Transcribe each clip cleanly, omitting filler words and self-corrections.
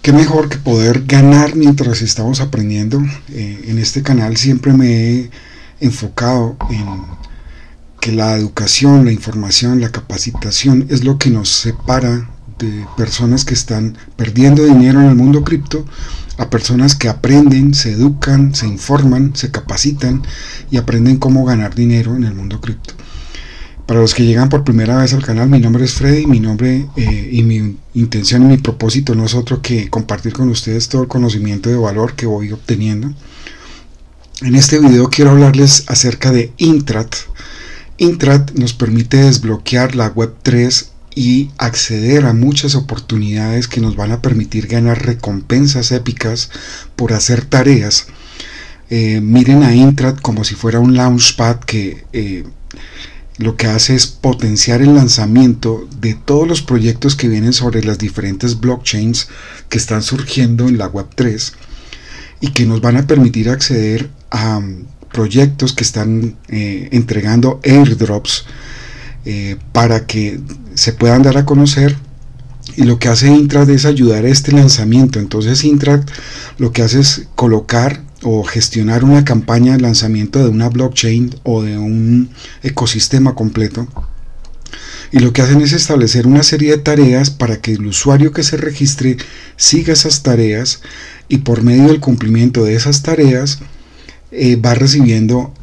Qué mejor que poder ganar mientras estamos aprendiendo. En este canal siempre me he enfocado en que la educación, la información, la capacitación es lo que nos separa de personas que están perdiendo dinero en el mundo cripto a personas que aprenden, se educan, se informan, se capacitan y aprenden cómo ganar dinero en el mundo cripto. Para los que llegan por primera vez al canal, mi nombre es Freddy, mi intención y mi propósito no es otro que compartir con ustedes todo el conocimiento de valor que voy obteniendo. En este video quiero hablarles acerca de Intrat. Intrat nos permite desbloquear la Web3 y acceder a muchas oportunidades que nos van a permitir ganar recompensas épicas por hacer tareas. Miren a Intrat como si fuera un launchpad que lo que hace es potenciar el lanzamiento de todos los proyectos que vienen sobre las diferentes blockchains que están surgiendo en la Web3 y que nos van a permitir acceder a proyectos que están entregando airdrops para que se puedan dar a conocer. Y lo que hace Intrat es ayudar a este lanzamiento. Entonces Intrat lo que hace es colocar o gestionar una campaña de lanzamiento de una blockchain o de un ecosistema completo, y lo que hacen es establecer una serie de tareas para que el usuario que se registre siga esas tareas, y por medio del cumplimiento de esas tareas va recibiendo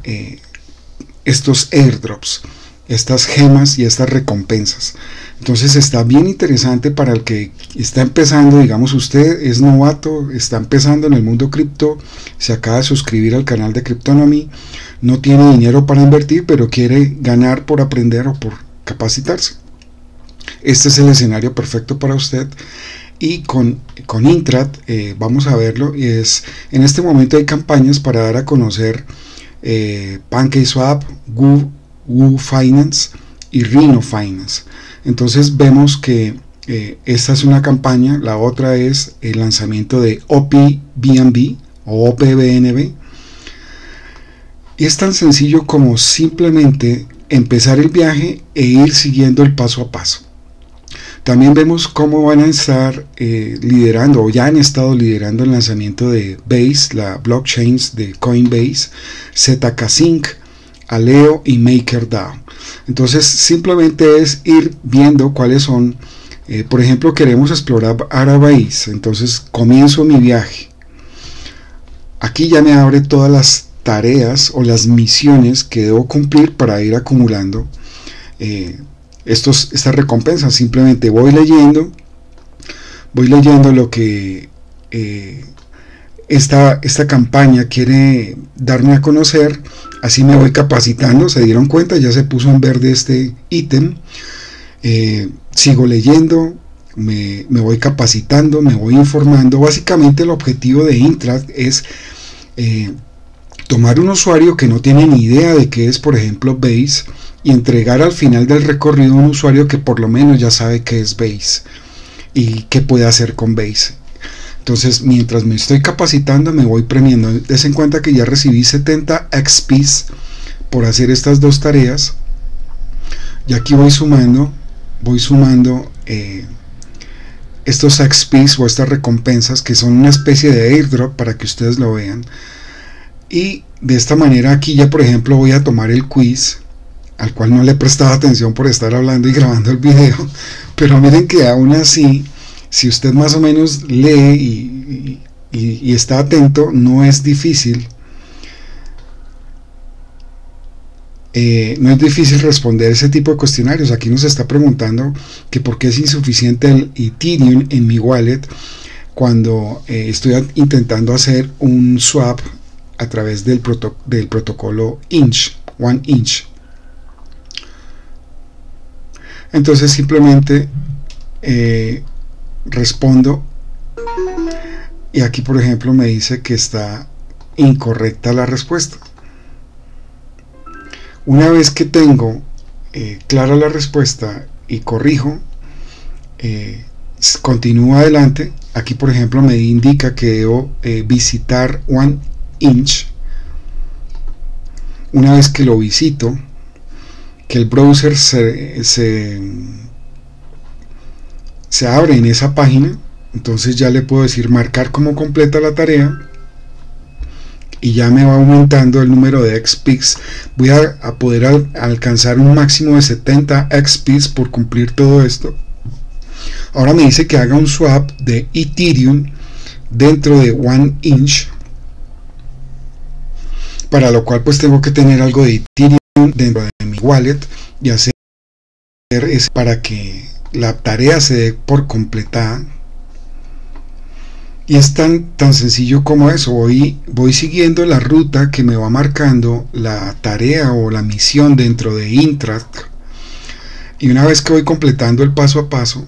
estos airdrops, estas gemas y estas recompensas. Entonces está bien interesante para el que está empezando. Digamos, usted es novato, está empezando en el mundo cripto, se acaba de suscribir al canal de Cryptonomy, no tiene dinero para invertir, pero quiere ganar por aprender o por capacitarse. Este es el escenario perfecto para usted. Y con Intrat vamos a verlo. En este momento hay campañas para dar a conocer PancakeSwap, Woo Finance y Rhino Finance. Entonces vemos que esta es una campaña. La otra es el lanzamiento de OPBNB o OPBNB, y es tan sencillo como simplemente empezar el viaje e ir siguiendo el paso a paso. También vemos cómo van a estar liderando, o ya han estado liderando, el lanzamiento de Base, la blockchain de Coinbase, zkSync, Aleo y MakerDAO. Entonces simplemente es ir viendo cuáles son. Por ejemplo, queremos explorar Base, entonces comienzo mi viaje. Aquí ya me abre todas las tareas o las misiones que debo cumplir para ir acumulando estas recompensas. Simplemente voy leyendo lo que esta campaña quiere darme a conocer. Así me voy capacitando. Se dieron cuenta, ya se puso en verde este ítem. Sigo leyendo, me voy capacitando, me voy informando. Básicamente el objetivo de Intrat es tomar un usuario que no tiene ni idea de qué es, por ejemplo, Base, y entregar al final del recorrido un usuario que por lo menos ya sabe qué es Base y qué puede hacer con Base. Entonces, mientras me estoy capacitando, me voy premiando. Des en cuenta que ya recibí 70 XPs por hacer estas dos tareas. Y aquí voy sumando estos XPs o estas recompensas, que son una especie de airdrop para que ustedes lo vean. Y de esta manera aquí ya, por ejemplo, voy a tomar el quiz, al cual no le he prestado atención por estar hablando y grabando el video. Pero miren que aún así, si usted más o menos lee y está atento, no es difícil. No es difícil responder ese tipo de cuestionarios. Aquí nos está preguntando que por qué es insuficiente el Ethereum en mi wallet cuando estoy intentando hacer un swap a través del protocolo One Inch. Entonces simplemente respondo, y aquí por ejemplo me dice que está incorrecta la respuesta. Una vez que tengo clara la respuesta y corrijo, continúo adelante. Aquí por ejemplo me indica que debo visitar One Inch. Una vez que lo visito, que el browser se abre en esa página, Entonces ya le puedo decir marcar como completa la tarea y ya me va aumentando el número de XPs. Voy a poder alcanzar un máximo de 70 XPs por cumplir todo esto. Ahora me dice que haga un swap de Ethereum dentro de 1inch, para lo cual pues tengo que tener algo de Ethereum dentro de mi wallet y hacer eso para que la tarea se dé por completada. Y es tan sencillo como eso. Voy siguiendo la ruta que me va marcando la tarea o la misión dentro de Intrac, y una vez que voy completando el paso a paso,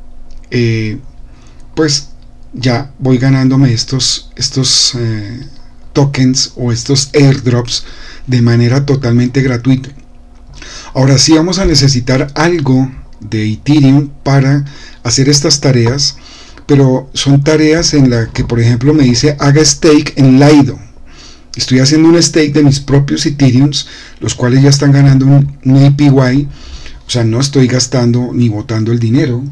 pues ya voy ganándome estos tokens o estos airdrops de manera totalmente gratuita. Ahora sí vamos a necesitar algo de Ethereum para hacer estas tareas, pero son tareas en las que, por ejemplo, me dice haga stake en Lido. Estoy haciendo un stake de mis propios Ethereums, los cuales ya están ganando un APY, o sea, no estoy gastando ni botando el dinero.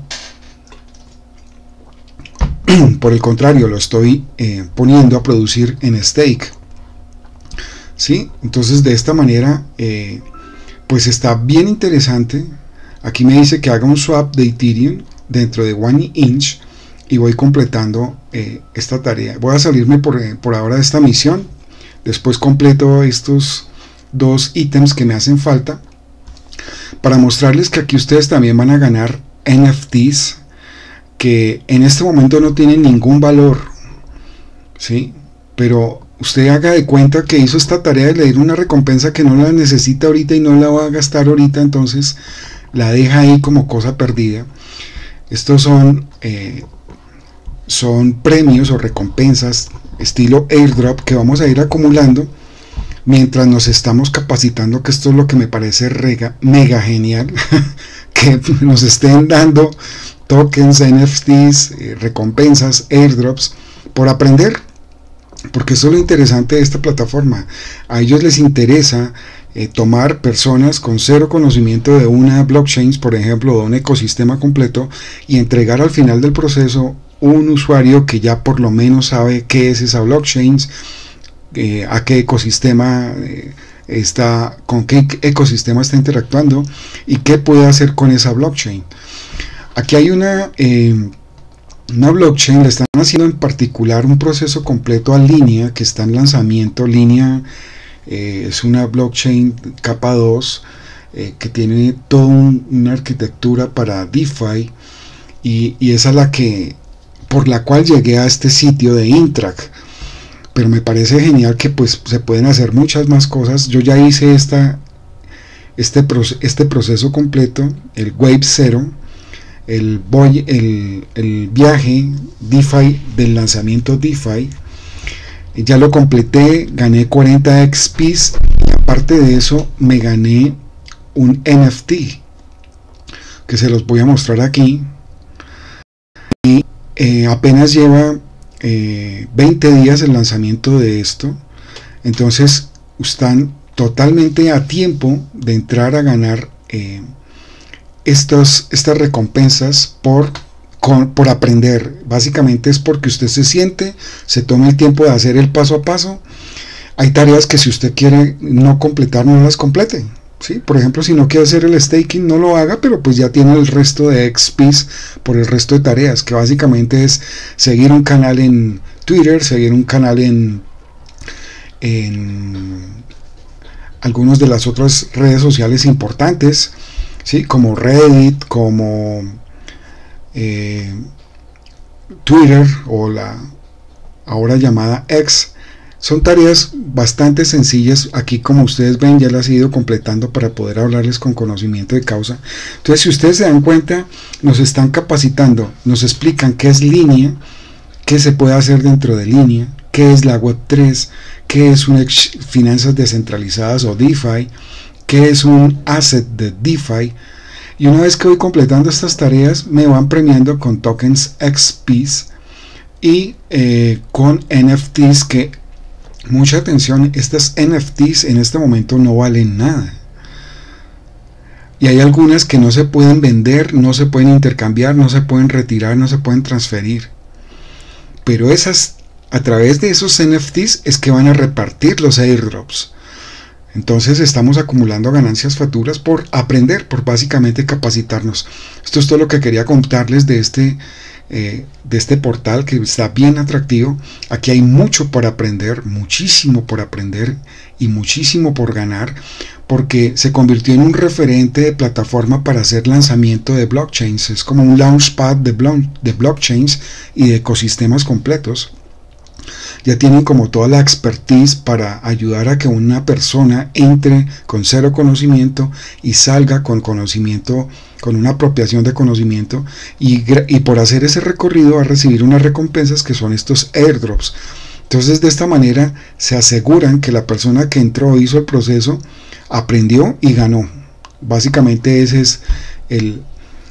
Por el contrario, lo estoy poniendo a producir en stake. ¿Sí? Entonces, de esta manera, pues está bien interesante. Aquí me dice que haga un swap de Ethereum dentro de 1inch y voy completando esta tarea. Voy a salirme por ahora de esta misión. Después completo estos dos ítems que me hacen falta para mostrarles que aquí ustedes también van a ganar NFTs que en este momento no tienen ningún valor, ¿sí? Pero usted haga de cuenta que hizo esta tarea de leer una recompensa que no la necesita ahorita y no la va a gastar ahorita, entonces la deja ahí como cosa perdida. Estos son premios o recompensas estilo airdrop que vamos a ir acumulando mientras nos estamos capacitando, que esto es lo que me parece mega genial, que nos estén dando tokens, NFTs, recompensas, airdrops por aprender, porque eso es lo interesante de esta plataforma. A ellos les interesa tomar personas con cero conocimiento de una blockchain, por ejemplo, de un ecosistema completo, y entregar al final del proceso un usuario que ya por lo menos sabe qué es esa blockchain, a qué ecosistema con qué ecosistema está interactuando y qué puede hacer con esa blockchain. Aquí hay una blockchain, le están haciendo en particular un proceso completo a Linea, que está en lanzamiento. Linea es una blockchain capa 2 que tiene toda una arquitectura para DeFi, y esa es por la cual llegué a este sitio de Intrac. Pero me parece genial que pues se pueden hacer muchas más cosas. Yo ya hice este proceso completo, el Wave 0, el viaje DeFi del lanzamiento DeFi. Ya lo completé, gané 40 XPs y aparte de eso me gané un NFT que se los voy a mostrar aquí, y apenas lleva 20 días el lanzamiento de esto. Entonces están totalmente a tiempo de entrar a ganar estas recompensas por aprender. Básicamente es porque usted se siente, se toma el tiempo de hacer el paso a paso. Hay tareas que si usted quiere no completar, no las complete, ¿sí? Por ejemplo, si no quiere hacer el staking, no lo haga, pero pues ya tiene el resto de XPs por el resto de tareas, que básicamente es seguir un canal en Twitter, seguir un canal en algunas de las otras redes sociales importantes, ¿sí? Como Reddit, como Twitter o la ahora llamada X. Son tareas bastante sencillas. Aquí, como ustedes ven, ya las he ido completando para poder hablarles con conocimiento de causa. Entonces, si ustedes se dan cuenta, nos están capacitando, nos explican qué es Linea, qué se puede hacer dentro de Linea, qué es la Web3, qué es finanzas descentralizadas o DeFi, qué es un asset de DeFi. Y una vez que voy completando estas tareas, me van premiando con tokens XPs y con NFTs que, mucha atención, estas NFTs en este momento no valen nada. Y hay algunas que no se pueden vender, no se pueden intercambiar, no se pueden retirar, no se pueden transferir. pero a través de esos NFTs es que van a repartir los airdrops. Entonces estamos acumulando ganancias futuras por aprender, por básicamente capacitarnos. Esto es todo lo que quería contarles de este portal, que está bien atractivo. Aquí hay mucho por aprender, muchísimo por aprender y muchísimo por ganar, porque se convirtió en un referente de plataforma para hacer lanzamiento de blockchains. Es como un launchpad de blockchains y de ecosistemas completos. Ya tienen como toda la expertise para ayudar a que una persona entre con cero conocimiento y salga con conocimiento, con una apropiación de conocimiento, y por hacer ese recorrido va a recibir unas recompensas que son estos airdrops. Entonces de esta manera se aseguran que la persona que entró, hizo el proceso, aprendió y ganó. Básicamente ese es el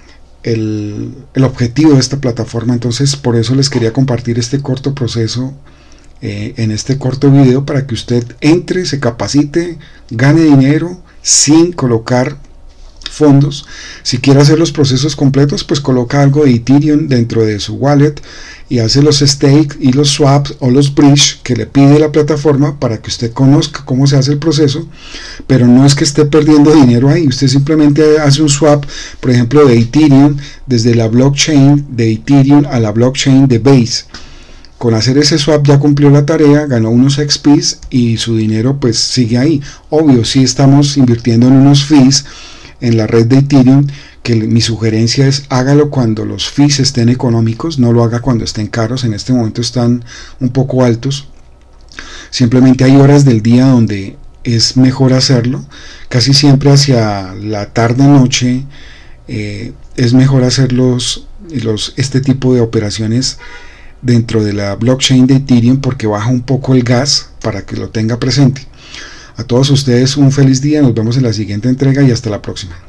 objetivo de esta plataforma. Entonces por eso les quería compartir este corto proceso en este corto video, para que usted entre, se capacite, gane dinero sin colocar fondos. Si quiere hacer los procesos completos, pues coloca algo de Ethereum dentro de su wallet y hace los stake y los swaps o los bridge que le pide la plataforma para que usted conozca cómo se hace el proceso. Pero no es que esté perdiendo dinero ahí, usted simplemente hace un swap, por ejemplo, de Ethereum desde la blockchain de Ethereum a la blockchain de Base. Con hacer ese swap ya cumplió la tarea, ganó unos XPs y su dinero pues sigue ahí. Obvio, sí estamos invirtiendo en unos fees en la red de Ethereum, que mi sugerencia es hágalo cuando los fees estén económicos, no lo haga cuando estén caros. En este momento están un poco altos. Simplemente hay horas del día donde es mejor hacerlo. Casi siempre hacia la tarde-noche es mejor hacer este tipo de operaciones dentro de la blockchain de Ethereum, porque baja un poco el gas, para que lo tenga presente. A todos ustedes un feliz día, nos vemos en la siguiente entrega y hasta la próxima.